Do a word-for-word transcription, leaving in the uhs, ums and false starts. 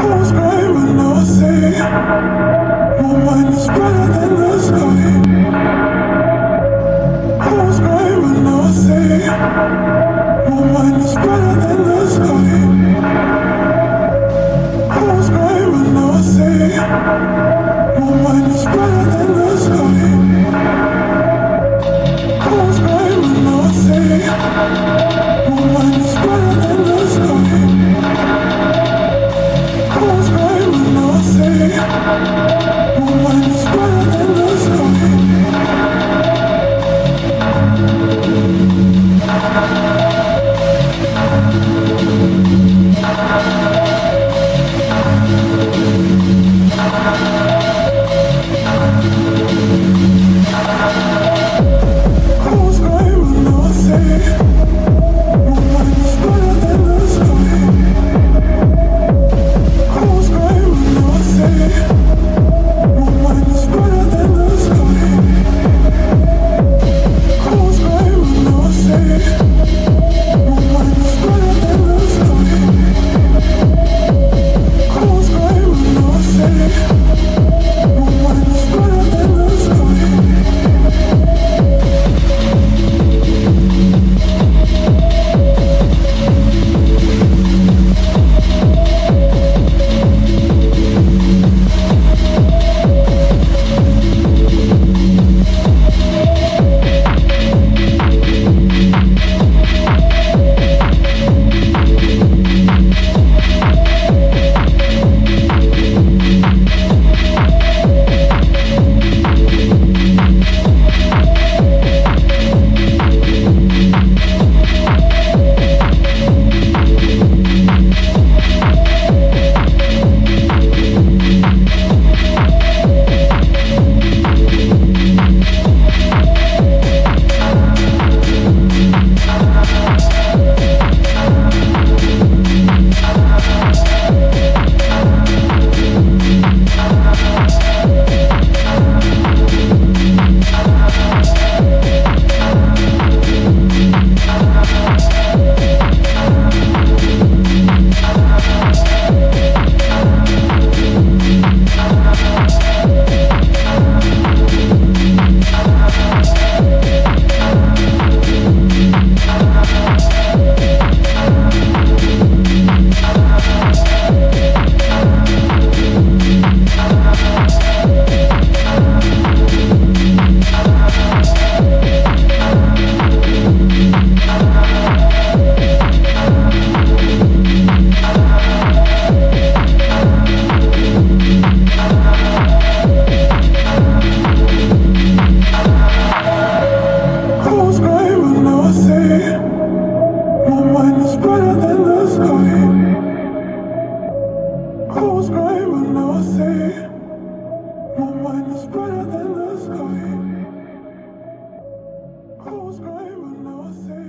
Close my window, say my mind is brighter than the sky. Close my window, say my mind is brighter than the sky. Close my window, say my mind is brighter than the sky. Close my window, say my mind is brighter than the sky. Close my window, say my mind is brighter than the sky. Close my window, say my mind is brighter than the sky. Close my window, say my mind is brighter than the sky. Close my window, say my mind is brighter than the sky. Close my window, say my mind is brighter than the sky. Close my window, say my mind is brighter than the sky. Close my window, say my mind is brighter than the sky. Close my window, say